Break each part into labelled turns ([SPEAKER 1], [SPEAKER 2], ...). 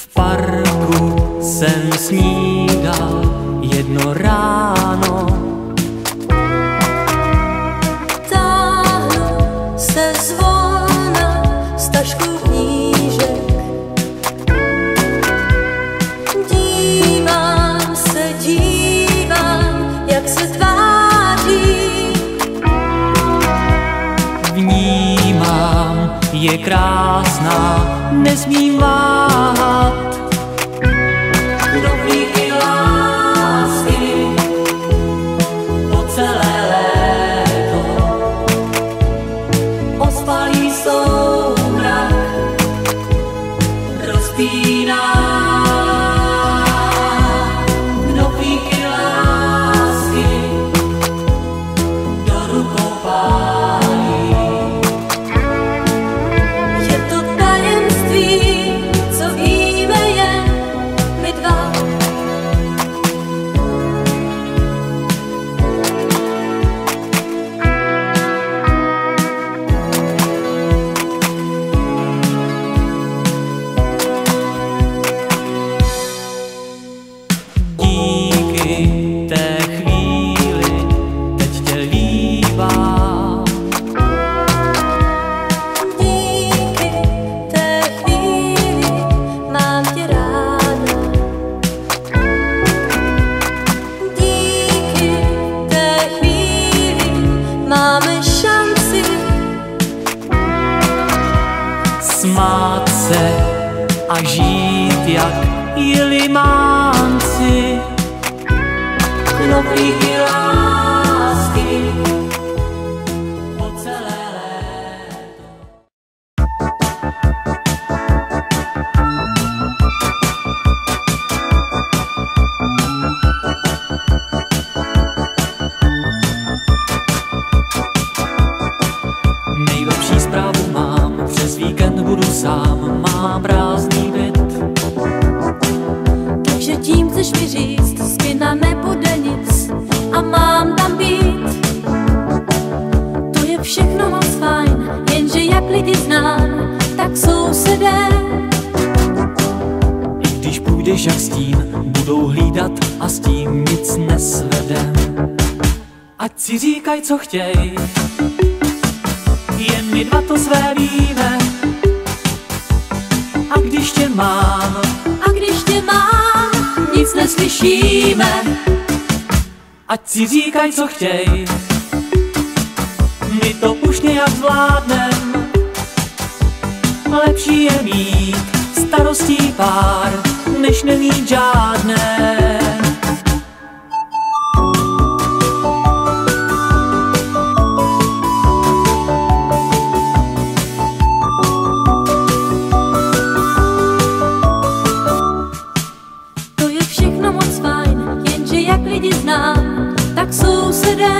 [SPEAKER 1] V parku jsem snídal jedno ráno.
[SPEAKER 2] Táhnu se zvolna z tašku knížek. Dívám, jak se tváří.
[SPEAKER 1] Vnímám, je krásná, nesmím váhat. Knoflíky lásky po celé léto ospalý soumrak rozpíná. Knoflíky lásky do rukou pálí.
[SPEAKER 2] Je to tajemství, co víme jen my dva.
[SPEAKER 1] Díky té chvíli teď tě líbám.
[SPEAKER 2] Díky té chvíli mám tě ráda. Díky té chvíli máme šanci
[SPEAKER 1] Smát se a žít jak jelimánci. Knoflíky lásky po celé léto. Nejlepší zprávu mám, přes víkend budu sám, mám prázdný byt.
[SPEAKER 2] Takže tím chceš mi říct, z kina nebude nic a mám tam být. To je všechno moc fajn, jenže jak lidi znám, tak sousedé.
[SPEAKER 1] I když půjdeš jak stín, budou hlídat a s tím nic nesvedem. Ať si říkaj, co chtěj, jen my dva to své víme. A když tě mám,
[SPEAKER 2] Nic neslyšíme.
[SPEAKER 1] ať si říkaj, co chtěj, my to už nějak zvládnem. Lepší je mít starostí pár, než nemít žádné.
[SPEAKER 2] To je všechno moc fajn, jenže jak lidi znám, tak sousedé.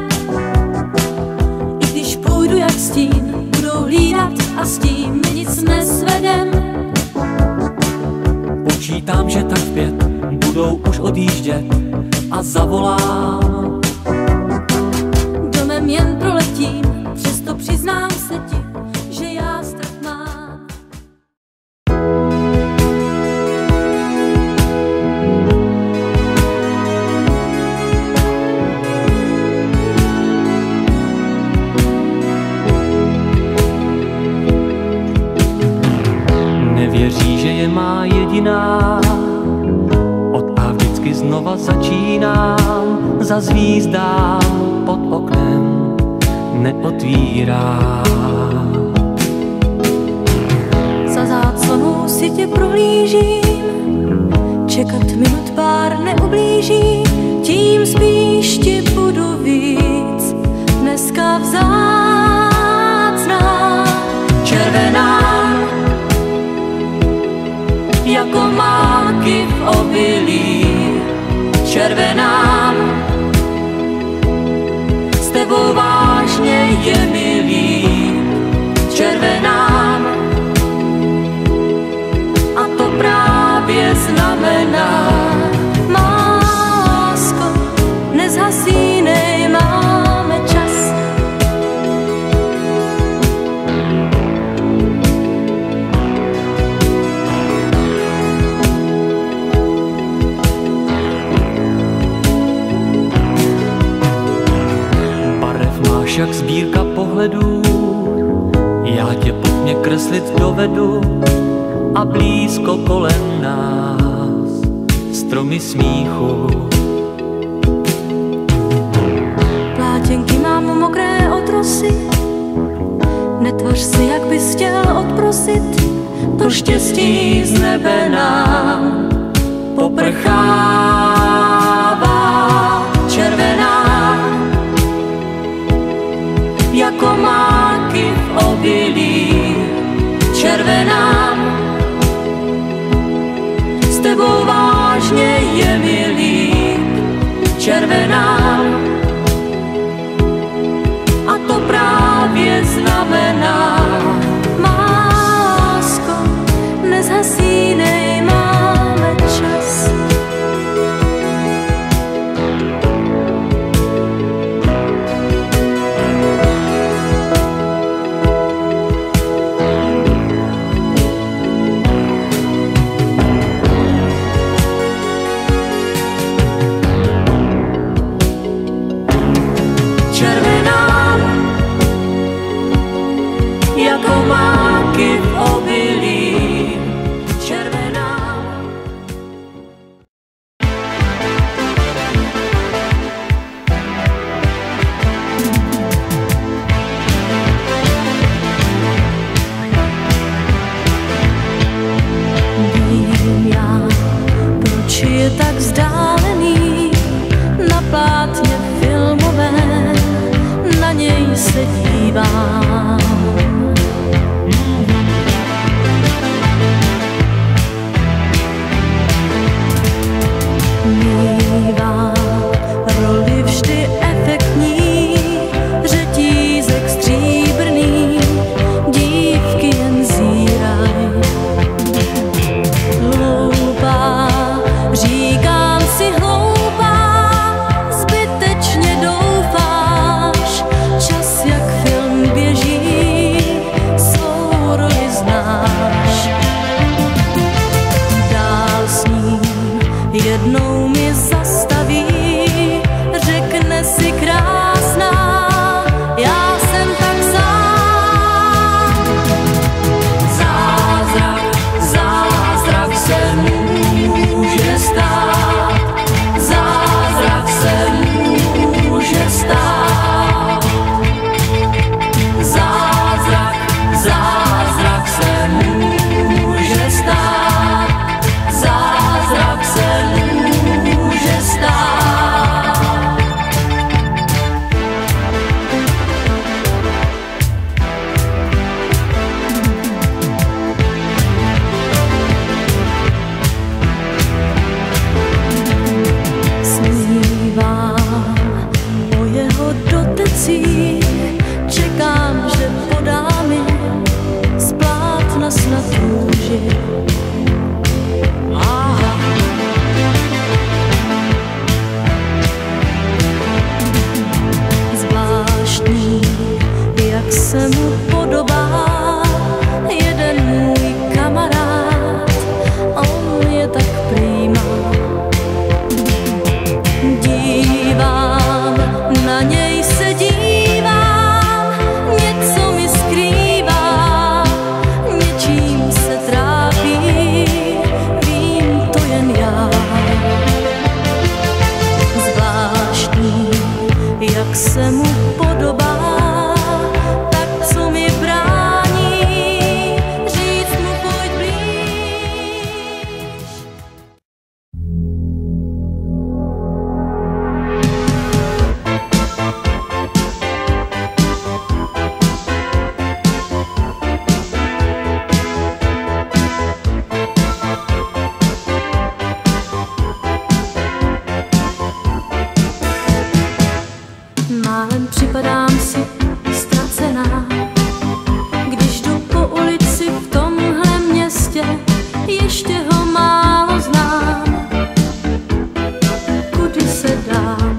[SPEAKER 2] I když půjdu jak stín, budou hlídat a s tím nic nesvedem.
[SPEAKER 1] Počítám, že tak v 5 budou už odjíždět a zavolám.
[SPEAKER 2] Domem jen proletím, přesto přiznám se ti, že já strach mám.
[SPEAKER 1] Nevěří, že je má jediná, od A vždycky znova začínám. Zazvízdám pod oknem, neotvírá.
[SPEAKER 2] Za záclonou si tě prohlížím, čekat minut pár neublíží, tím spíš ti budu víc dneska vzácná.
[SPEAKER 1] Červená jako máky v obilí, červená s tebou vážně je milý. Červená a to právě znamená,
[SPEAKER 2] Má lásko, nezhasínej, máme čas.
[SPEAKER 1] pohledu a blízko kolem nás stromy smíchu.
[SPEAKER 2] Plátěnky mám mokré od rosy, netvař se, jak bys chtěl odprosit.
[SPEAKER 1] To štěstí z nebe nám poprchává červená, jako máky v obilí. Červená, s tebou vážně je mi líp. Červená, a to právě znamená:
[SPEAKER 2] Má lásko, nezhasínej, máme čas.
[SPEAKER 1] Červená, jako máky v obilí. Červená.
[SPEAKER 2] Vím já, proč je tak vzdálený, na plátně filmové na něj se dívám. Mívá roli vždy efektní, řetízek stříbrný, dívky jen zíraj. Hloupá, říkám si hloupá, zbytečně doufáš, čas jak film běží, svou roli znáš. Dál s ním jednou mi zastaví, řekne si krásná, já jsem tak sám.
[SPEAKER 1] Zázrak, zázrak se může stát. Zázrak se může stát. Zázrak, zázrak se může stát. Zázrak se může stát.
[SPEAKER 2] Snívám o jeho dotecích, čekám, že podá mi z plátna snad růži. Zvláštní, jak se mu podobá jeden můj kamarád, on je tak prýma. Dívám, na něj se dívám, něco mi skrývá, něčím se trápí, vím to jen já. Zvláštní, jak se mu podobá, tak co mi brání říct mu pojď blíž. Málem připadám si ztracená, když jdu po ulici v tomhle městě, ještě ho málo znám. Kudy se dám?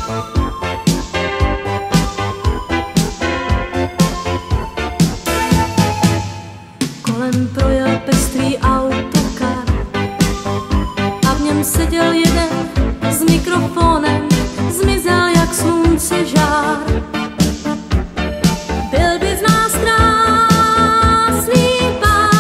[SPEAKER 2] Kolem projel pestrý autokar a v něm seděl jeden s mikrofonem, zmizel jak slunce žár. Byl by z nás krásný pár.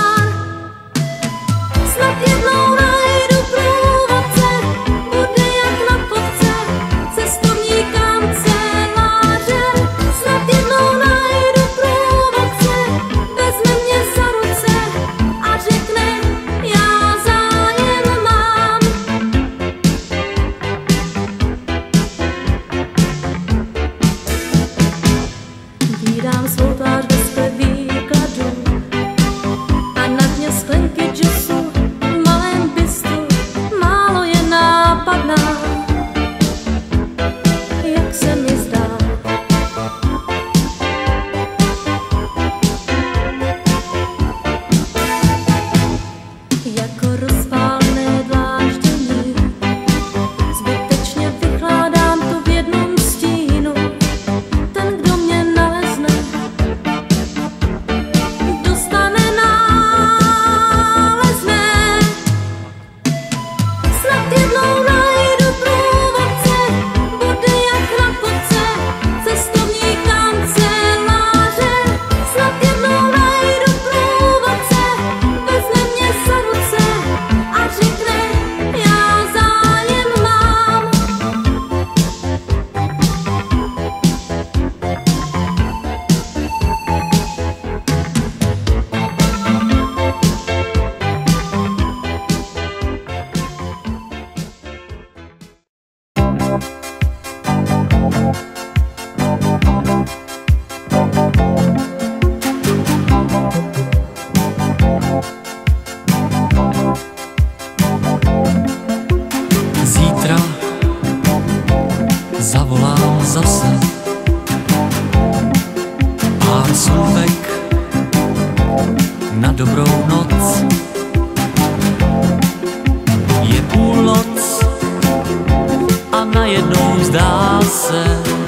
[SPEAKER 1] najednou zdá se,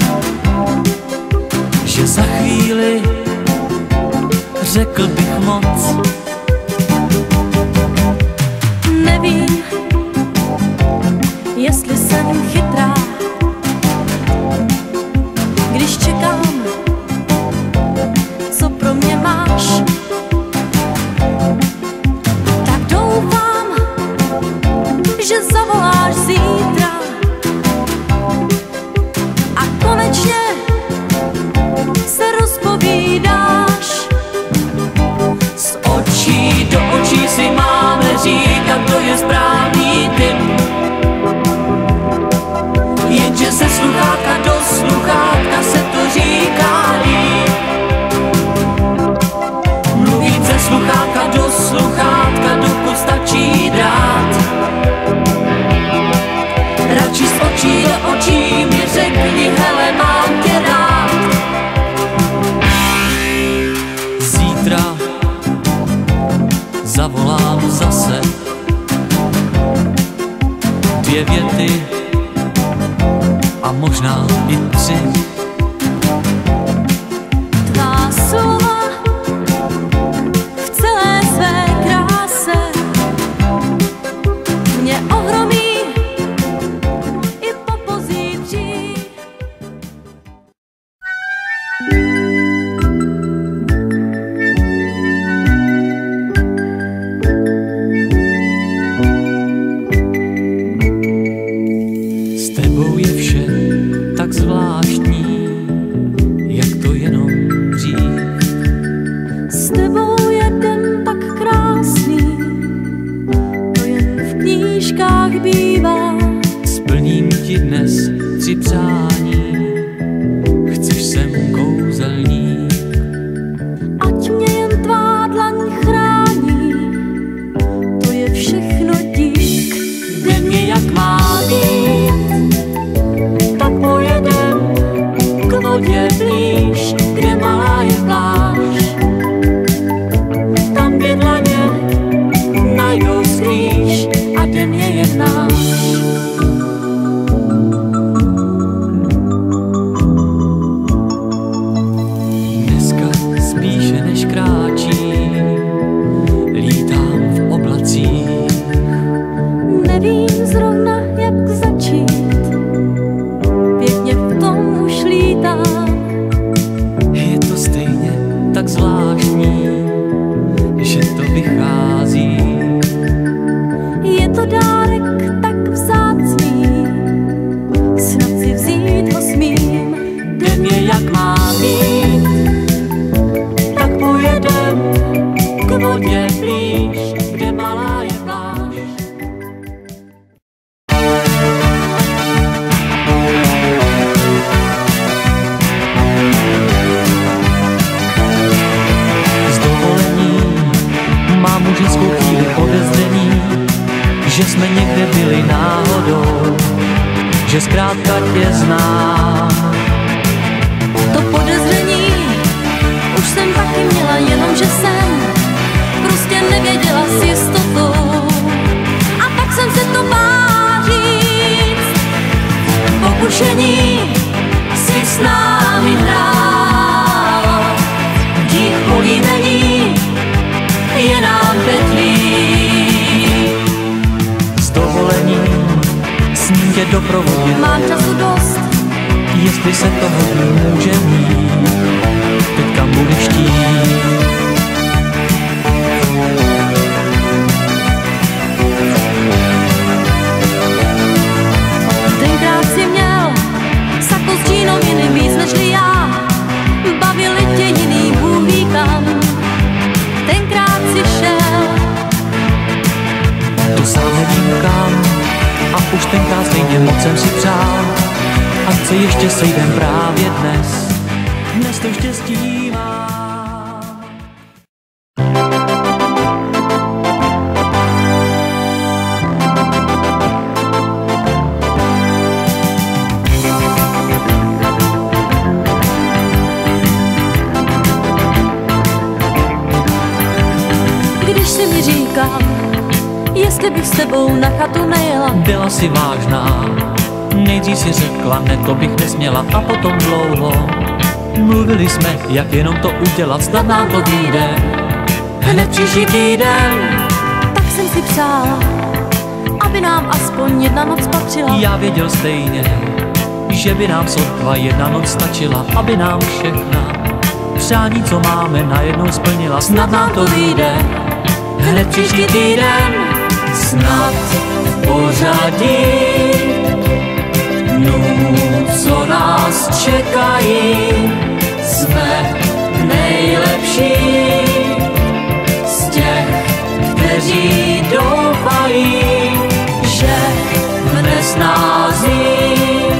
[SPEAKER 1] že za chvíli řekl bych moc.
[SPEAKER 2] Nevím, jestli jsem chytrá, když čekám, co pro mě máš, tak doufám, že zavoláš zítra a konečně se rozpovídáš.
[SPEAKER 1] Z očí do očí si máme říkat, to je správný typ, jenže se sluchátka do sluchátka se to říká líp. Mluvit ze sluchátka do sluchátka, dokud stačí drát. Radši z očí do očí mi řekni, hele, mám tě rád. Zítra zavolám zase 2 věty a možná i 3.
[SPEAKER 2] Tvá slova v celé své kráse mě ohromí i po pozítří.
[SPEAKER 1] S tebou je vše tak zvláštní, jak to jenom dřív.
[SPEAKER 2] S tebou je den tak krásný, to jen v knížkách bývá.
[SPEAKER 1] Splním ti dnes 3 přání, chceš sem kouzelník.
[SPEAKER 2] Ať mě jen tvá dlaň chrání, to je všechno dík.
[SPEAKER 1] Den je jak má být, tak pojedem k vodě blíž, kde malá je pláž. Tam 2 dlaně najdou skrýš a den je jen náš. Dneska spíše než kráčím, lítám v oblacích.
[SPEAKER 2] Nevím zrovna, jak začít, pěkně v tom už lítám.
[SPEAKER 1] Je to stejně tak zvláštní, že to vychází.
[SPEAKER 2] Je to dárek tak vzácný, snad si vzít ho smím.
[SPEAKER 1] Den je jak má být, tak pojedem k vodě blíž, kde malá je pláž. Z dovolení mám už hezkou chvíli podezření, že jsme někde byli náhodou, že zkrátka tě znám.
[SPEAKER 2] To podezření už jsem taky měla, jenomže jsem prostě nevěděla s jistotou. A tak jsem se to bála říct, pokušení si s námi hrál. Dík políbení je nám petlí.
[SPEAKER 1] S dovolením smím tě doprovodit,
[SPEAKER 2] Mám času dost,
[SPEAKER 1] jestli se toho může mít, teď kam budeš chtít.
[SPEAKER 2] tenkrát si měl sako s džínou jiným víc nežli já. Bavili tě jiný Bůh ví kam, tenkrát si šel.
[SPEAKER 1] To sám nevím kam, a už tenkrát stejně moc jsem si přál. Ať se ještě sejdem právě dnes, dnes to štěstí mám.
[SPEAKER 2] jestli bych s tebou na chatu nejela.
[SPEAKER 1] Byla si vážná, Nejdřív si řekla, ne, to bych nesměla, a potom dlouho mluvili jsme, jak jenom to udělat, snad nám to vyjde hned příští týden.
[SPEAKER 2] Tak jsem si přála, aby nám aspoň jedna noc patřila.
[SPEAKER 1] Já věděl stejně, že by nám sotva jedna noc stačila, aby nám všechna přání, co máme, najednou splnila. Snad nám to vyjde hned příští týden. Snad v pořadí dnů, co nás čekají, jsme nejlepší z těch, kteří doufají, že v nesnázích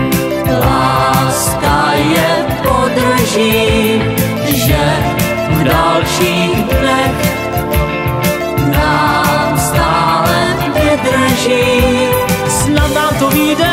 [SPEAKER 1] láska je podrží, že v dalších dnech nám stále vydrží. Snad nám to vyjde.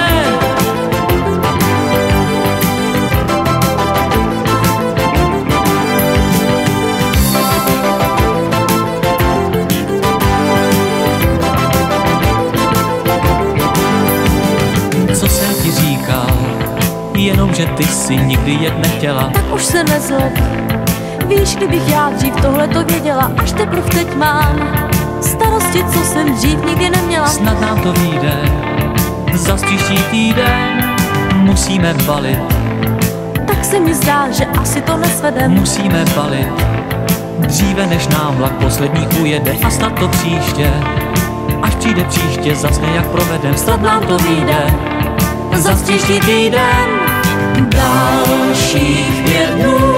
[SPEAKER 1] Co jsem ti říkal, jenomže ty si nikdy jet nechtěla.
[SPEAKER 2] Tak už se nezlob, víš, kdybych já dřív tohleto věděla, až teprv teď mám starosti, co jsem dřív nikdy neměla.
[SPEAKER 1] Snad nám to vyjde, za příští týden musíme balit.
[SPEAKER 2] Tak se mi zdá, že asi to nesvedem.
[SPEAKER 1] Musíme balit, dříve než nám vlak poslední ujede. A snad to příště, až přijde příště, zas nějak provedem. Snad nám to vyjde, za příští týden. Dalších 5 dnů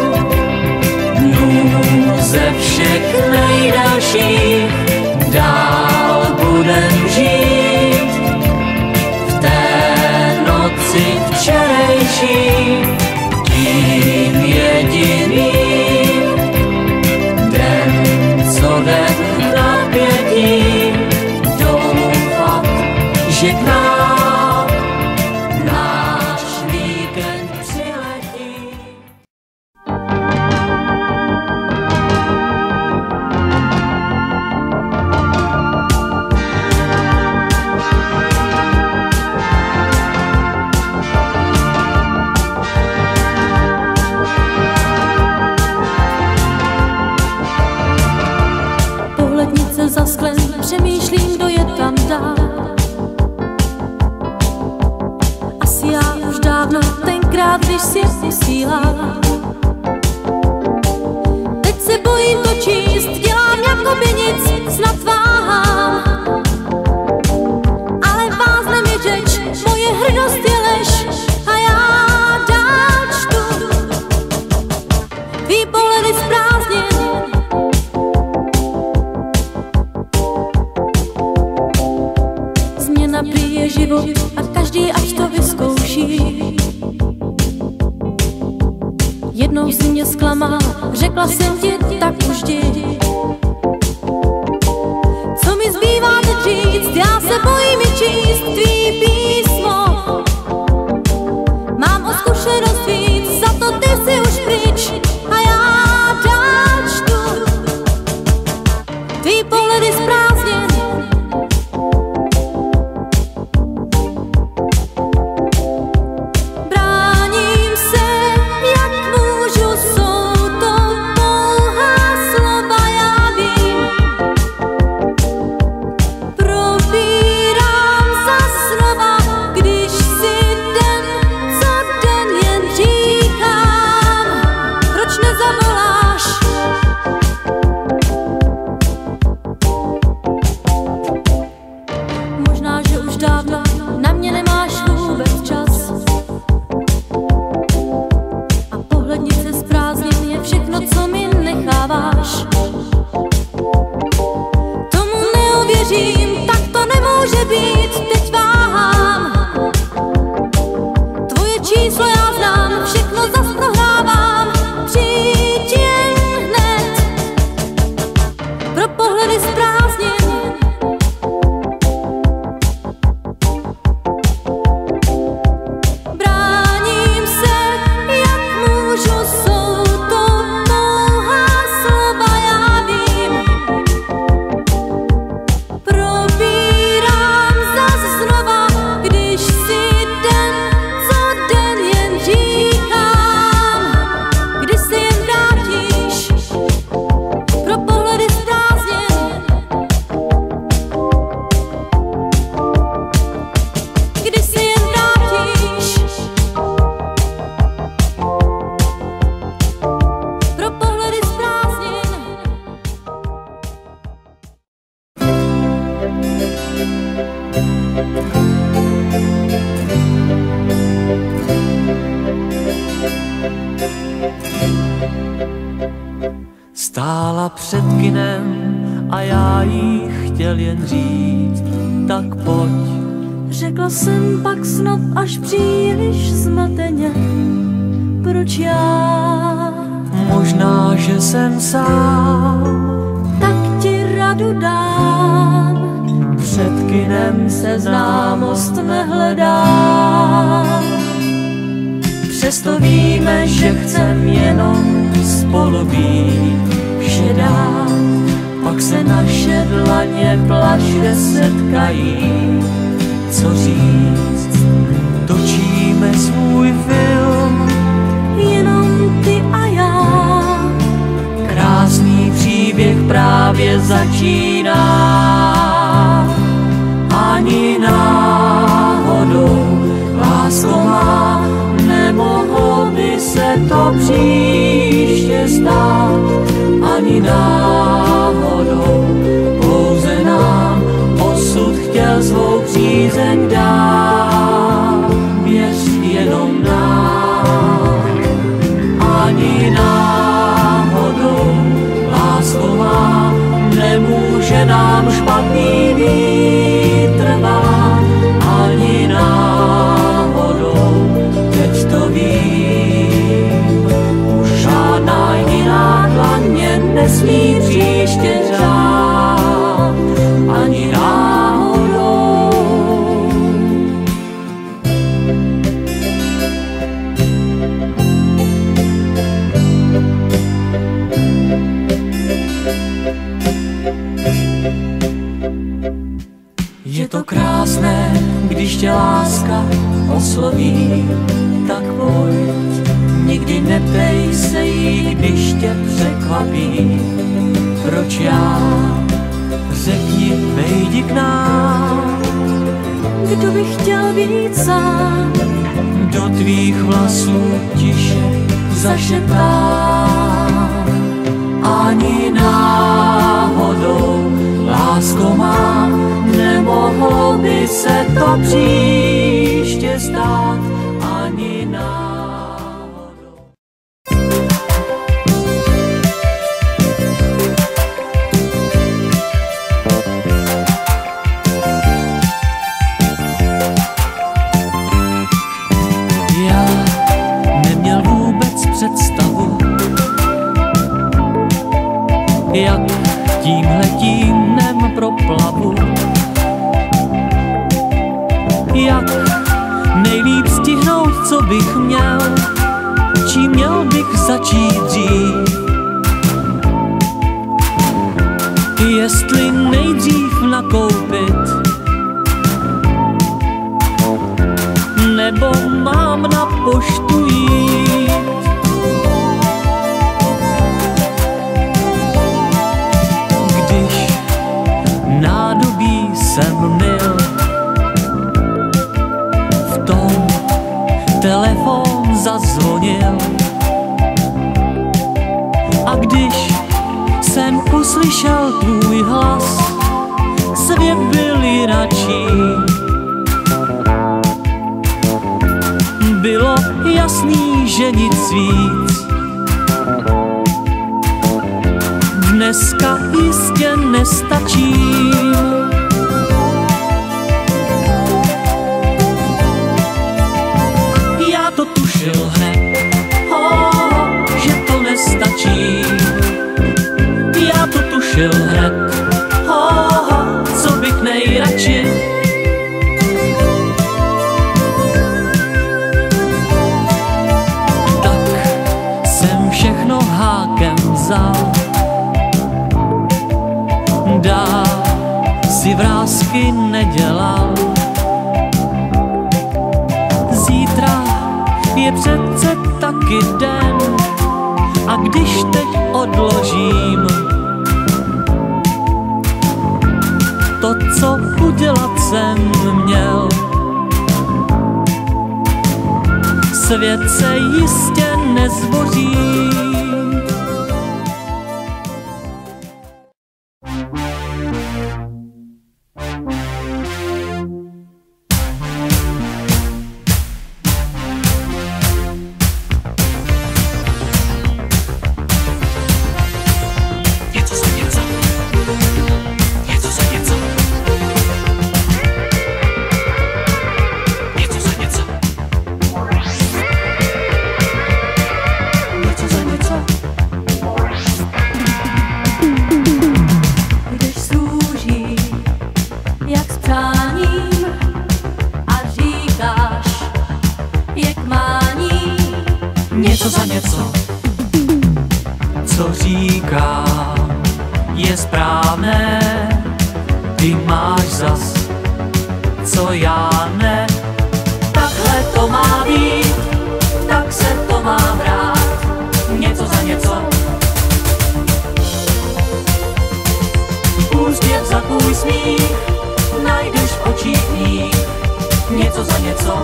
[SPEAKER 1] ze všech nejdelších dál budem žít v té noci včerejší, tím jediným den, co den napětí, doufat, že k nám náš víkend přiletí.
[SPEAKER 2] Pohlednice za sklem, přemýšlím, kdo je tam dál. Asi já už dávno, tenkrát, když si posílala. Teď se bojím to číst, dělám jako by nic, snad váhám. Ale vázne mi řeč, moje hrdost je lež a já dál čtu. Tvý pohledy zprázdněn, změna prý je život a každý až to vyzkouší. Jednou si mě zklamal, řekla jsem ti, tak už jdi. Co mi zbývá teď říct, já se bojím i číst tvý písmo. Mám o zkušenost víc, za to ty si už pryč a já dál čtu. Tvý pohledy zprázdněn, bráním se, jak můžu, jsou to pouhá slova, já vím. Probírám za slova, když si den co den jen říkám, proč nezavoláš? Možná, že už dávno na mě nemáš vůbec čas. A pohlednice zprázdněn je všechno, co mi necháváš. Tomu neuvěřím, tak to nemůže být, teď váhám. Tvoje číslo já znám, všechno zas prohrávám. Přijď jen hned, pro pohledy zprázdněn. Bráním se, jak můžu, jsou to pouhá slova, já vím. Probírám zas
[SPEAKER 1] Stála před kinem a já jí chtěl jen říct, tak pojď.
[SPEAKER 2] Řekla jsem pak snad až příliš zmateně, proč já?
[SPEAKER 1] Možná, že jsem sám,
[SPEAKER 2] tak ti radu dám.
[SPEAKER 1] před kinem se
[SPEAKER 2] Známost nehledá.
[SPEAKER 1] přesto víme, že chcem jenom spolu být, vše dát. Pak se naše dlaně plaště setkají, co říct, točíme svůj film,
[SPEAKER 2] Jenom ty a já.
[SPEAKER 1] krásný příběh právě začíná. Ani náhodou, lásko má, nemohlo by se to příště stát. Ani náhodou, pouze nám osud chtěl svou přízeň dát. Věř jenom nám. Ani náhodou, lásko má, nemůže nám špatný vítr vát. Ani náhodou, teď to vím, už žádná jiná dlaň mě nesmí příště řát. Ani náhodou. Je to krásné, když tě láska osloví, tak pojď. Nikdy neptej se jí, když tě překvapí. Proč já? Řekni, vejdi k nám.
[SPEAKER 2] Kdo by chtěl být sám?
[SPEAKER 1] Do tvých vlasů tiše zašeptám. Ani náhodou, lásko má, nemohlo by se to příště stát. Ani náhodou. Já neměl vůbec představu, jak tímhletím dnem proplavu. Jak nejlíp stihnout, co bych měl, čím měl bych začít dřív. Jestli nejdřív nakoupit, nebo mám na poštu jít. Když nádobí jsem myl, v tom telefon zazvonil. A když jsem uslyšel tvůj hlas, svět byl jinačí. Bylo jasný, že nic víc dneska jistě nestačí. Já to tušil hned, že to nestačí. Já to tušil hned, co bych nejradši. Tak jsem všechno hákem vzal, dál si vrásky nedělal. Zítra je přece taky den, a když teď odložím to, co udělat jsem měl, svět se jistě nezboří. něco za něco. Co říkám, je správné, ty máš zas, co já ne. Takhle to má být, tak se to má brát, něco za něco. Úsměv za tvůj smích, najdeš v očích mých, něco za něco.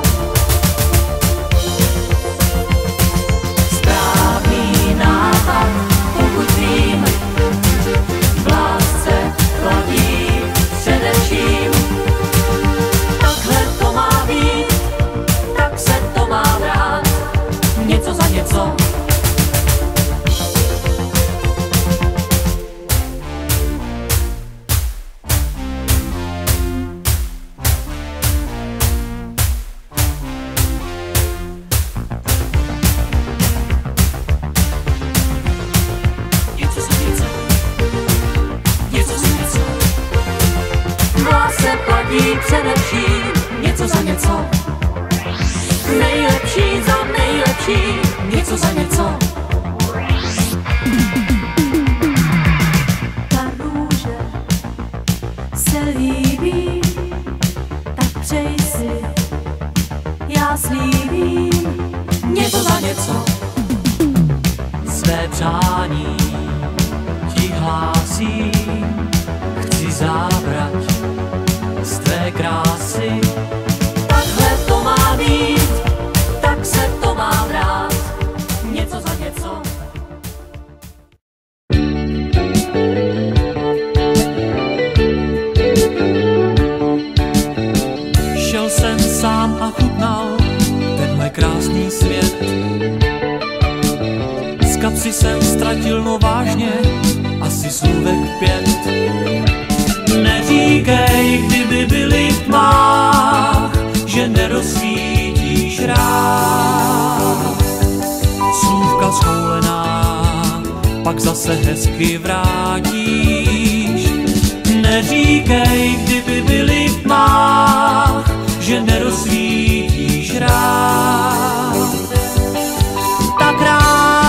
[SPEAKER 1] Správný nápad, pokud vím, v lásce platí především. Takhle to má být, tak se to má brát, něco za něco. Především něco za něco, nejlepší za nejlepší, něco za něco. Ta růže se líbí, tak přej si, já slíbím, něco za něco. Své přání ti hlásím, chci zábrať z tvé krásy. Takhle to má být, tak se to má brát, něco za něco. Šel jsem sám a chutnal tenhle krásný svět. Z kapsy jsem ztratil, no vážně, asi slůvek 5. Neříkej, kdyby byli v tmách, že nerozsvítíš rád. Slůvka schoulená, pak zase hezky vrátíš. Neříkej, kdyby byli v tmách, že nerozsvítíš rád. Tak rád.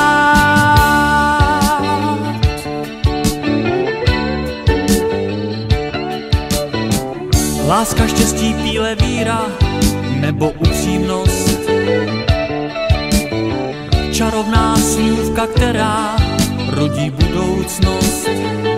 [SPEAKER 1] Láska, štěstí, píle, víra nebo upřímnost. Čarovná slůvka, která rodí budoucnost.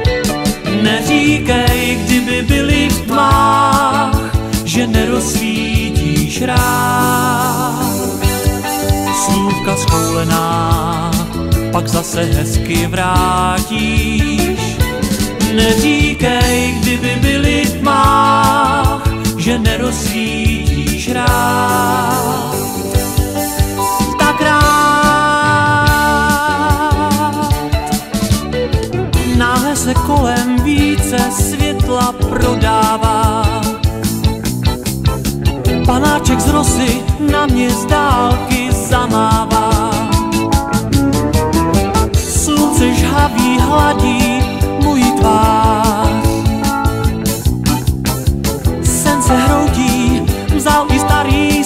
[SPEAKER 1] Neříkej, kdyby byli v tmách, že nerozsvítíš rád. Slůvka schoulená, pak zase hezky vrátíš. Neříkej, kdyby byli v tmách, že nerozsvítíš rád. Tak rád. Náhle se kolem více světla prodává. Panáček z rosy na mě z dálky zamává. Slunce žhaví hladí můj tvář. Sen se hroutí, vzal i starý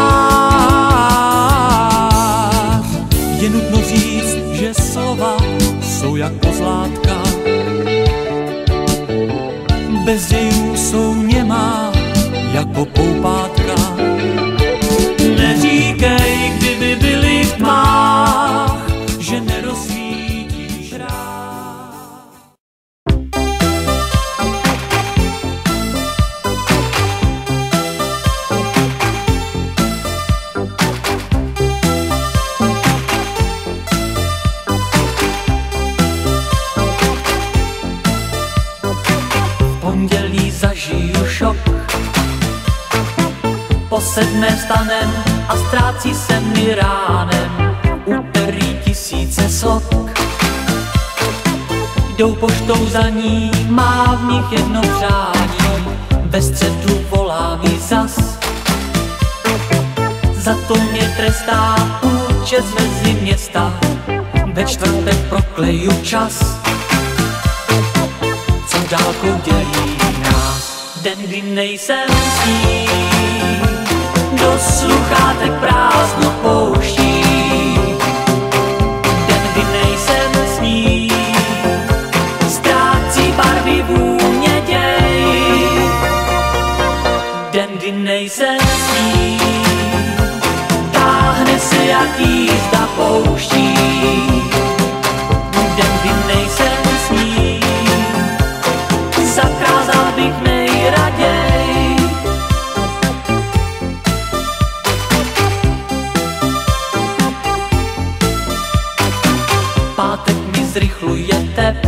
[SPEAKER 1] snář. Je nutno říct, že slova jsou jak pozlátka. Bez dějů jsou němá jako poupátka. Neříkej, kdyby byli v tmách, že nerozsvítíš rád. V pondělí zažiju šok, po 7. vstanem a ztrácí se mi ránem. Úterý tisíce sok jdou poštou za ní, má v nich jedno přání. Ve středu volá mi zas, za to mě trestá účes mezi města. Ve čtvrtek prokleju čas, co dálkou dělí nás. Den, kdy nejsem s ní, do sluchátek prázdno pouští. ztratí zda pouští. Den, kdy nejsem s ní, zakázal bych nejraději. Pátek mi zrychluje tep,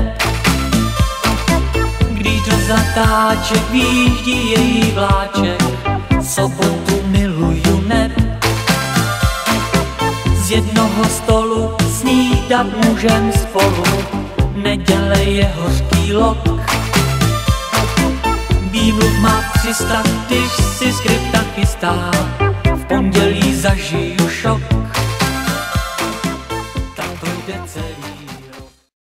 [SPEAKER 1] když do zatáček výjíždí její vláček. Sobotu miluju neb, z jednoho stolu snídat můžem spolu. Neděle je hořký lok, výmluv má 300, když si skripta chystá. V pondělí zažiju šok, tak projde celý rok.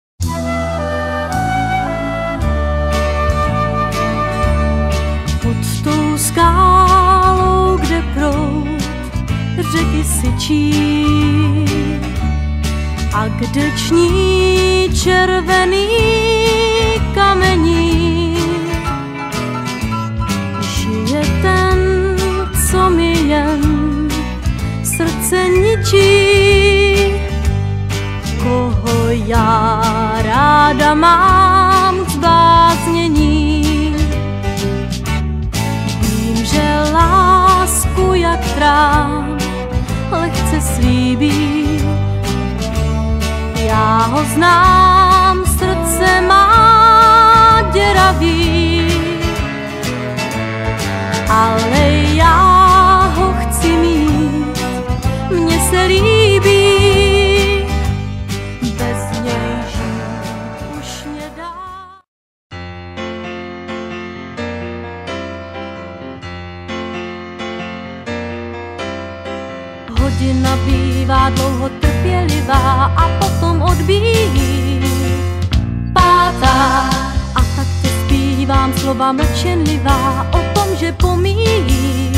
[SPEAKER 2] Pod tou skálou, kde proud řeky syčí a kde ční červený kamení, žije ten, co mi jen srdce ničí, koho já ráda mám k zbláznění. Vím, že lásku jak trám lehce slíbí, já ho znám, srdce má děravý, ale já ho chci mít, mně se líbí, bez něj žít už nedá. Hodina bývá dlouho trpělivá a potom odbíjí pátá. A tak to zpívám slova mlčenlivá o tom, že pomíjí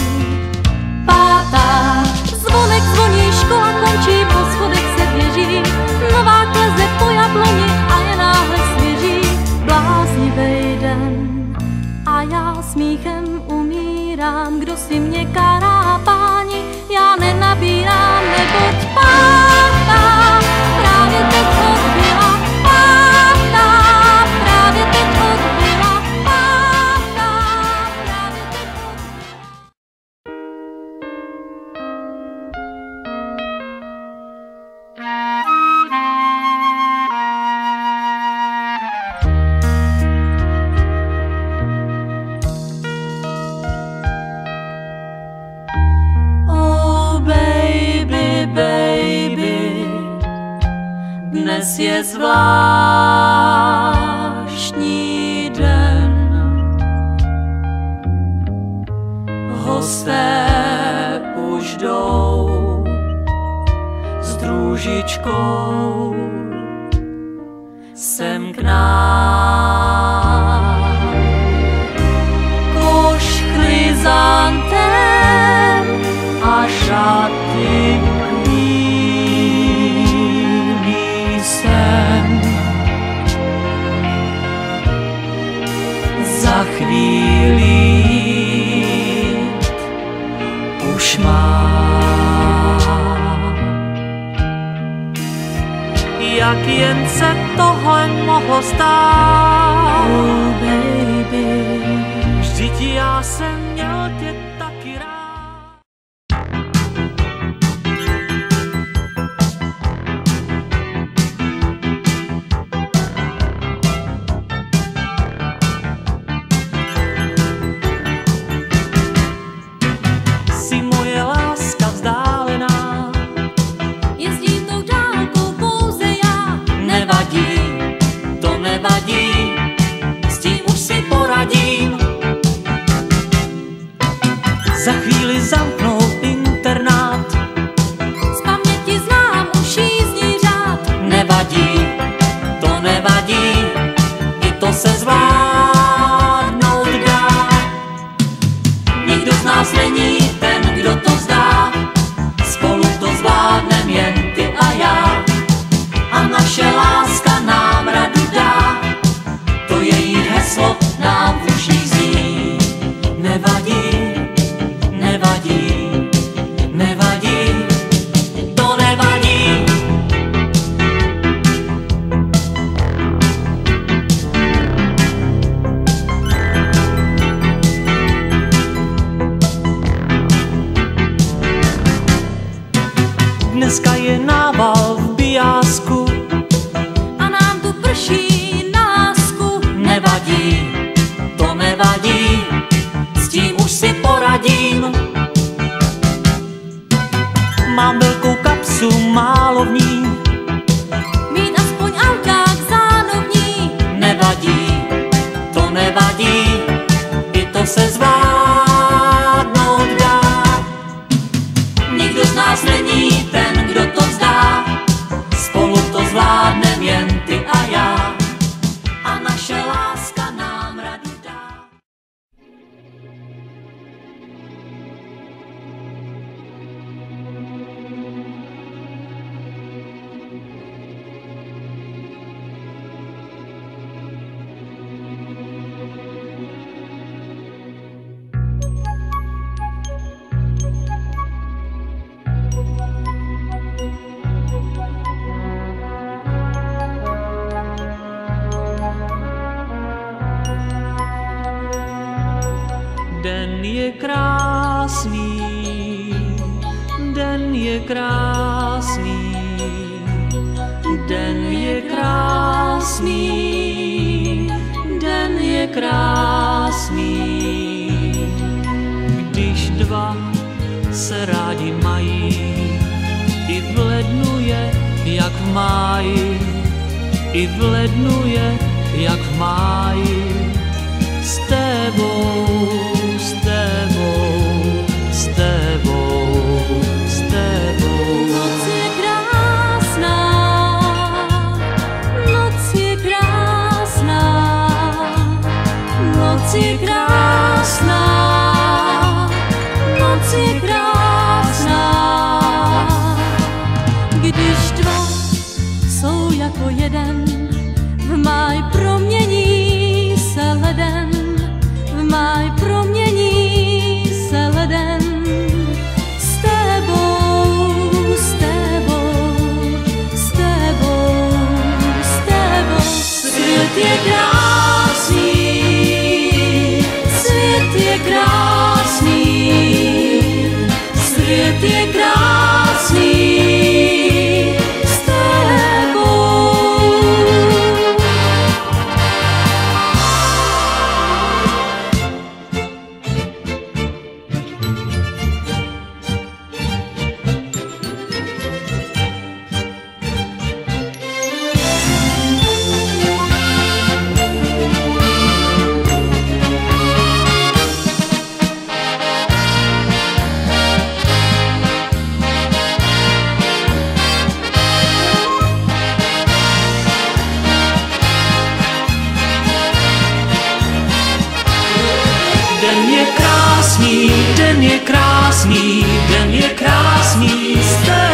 [SPEAKER 2] pátá. Zvonek zvoní, škola končí, po schodech se běží, nová kleze po jabloni a je náhle svěží. Bláznivej den a já smíchem umírám, kdo si mě kárá, páni, já nenabírám, neboť pátá právě teď odbyla, pátá právě teď odbyla, pátá právě teď odbyla. Baby, dnes je zvláštní den. Hosté už jdou s družičkou sem k nám. Koš chryzantem a šaty za chvíli už má. Jak jen se tohle mohlo stát, oh baby, vždyť já jsem měl tě taky rád. To nevadí, s tím
[SPEAKER 1] Den je krásný, den je krásný, den je krásný, den je krásný. Když dva se rádi mají, i v lednu je jak v máji, i v lednu je jak v máji. S tebou, s tebou, s tebou, s tebou.
[SPEAKER 2] Noc je krásná, noc je krásná, noc je krásná, noc je krásná. Když dva jsou jako jeden, v máj promění se leden, v máj promění se leden. S tebou, s tebou, s tebou, s tebou. Svět je krásný, svět je krásný, svět je krásný.
[SPEAKER 1] Den je krásný, den je krásný, den je krásný.